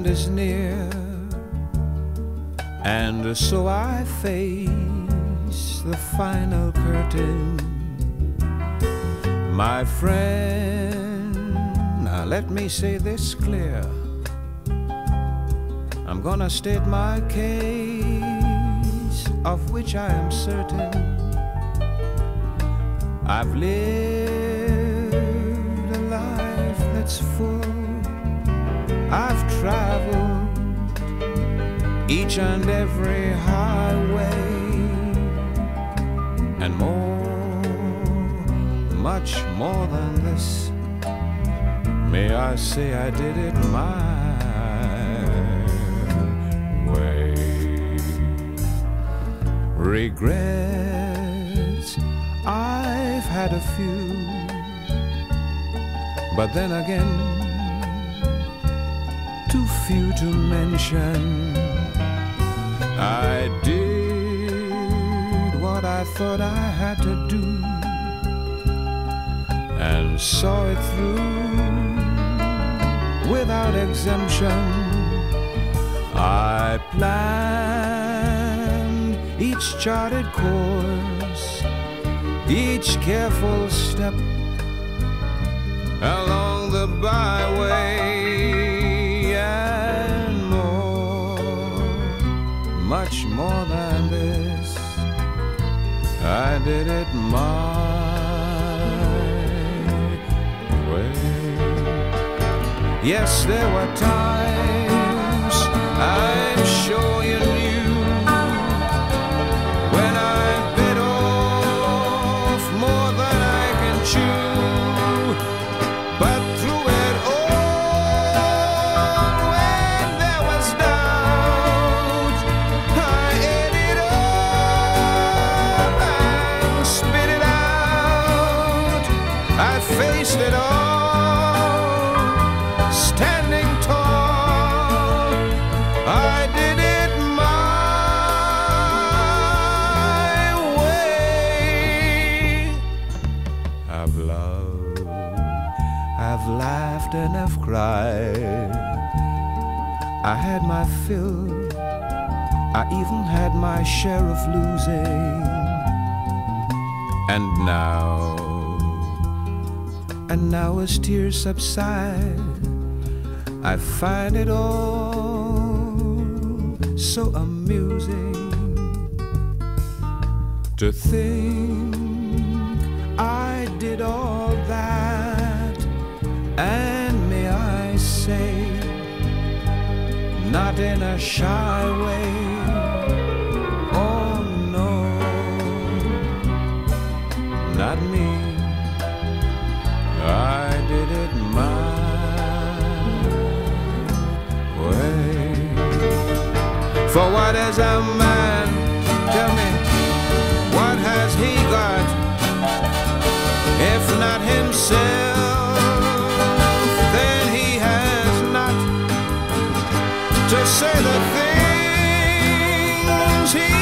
is near, and so I face the final curtain. My friend, now let me say this clear. I'm gonna state my case, of which I am certain. I've lived a life that's full. I've traveled each and every highway, and much more than this. May I say I did it my way. Regrets, I've had a few, but then again, too few to mention. I did what I thought I had to do, and saw it through without exemption. I planned each charted course, each careful step along the byway, and much more than this, I did it my way. Yes, there were times, I'm sure you knew, when I bit off more than I can chew. But through it all, when there was doubt, I ate it up and spit it out. I faced it all, standing tall. I did it my way. I've loved, I've laughed and I've cried. I had my fill, I even had my share of losing. And now as tears subside, I find it all so amusing to think I did all that, and may I say, not in a shy way. Oh no, not me. I did it my way. For what is a man? Tell me, what has he got, if not himself? Then he has not to say the things he